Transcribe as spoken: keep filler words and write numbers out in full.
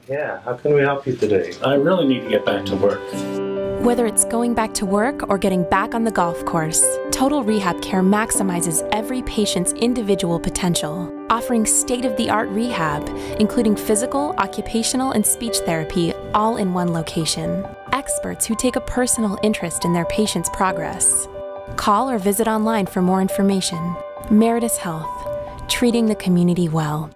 Yeah, how can we help you today? I really need to get back to work. Whether it's going back to work or getting back on the golf course, Total Rehab Care maximizes every patient's individual potential, offering state-of-the-art rehab, including physical, occupational, and speech therapy, all in one location. Experts who take a personal interest in their patients' progress. Call or visit online for more information. Meritus Health, treating the community well.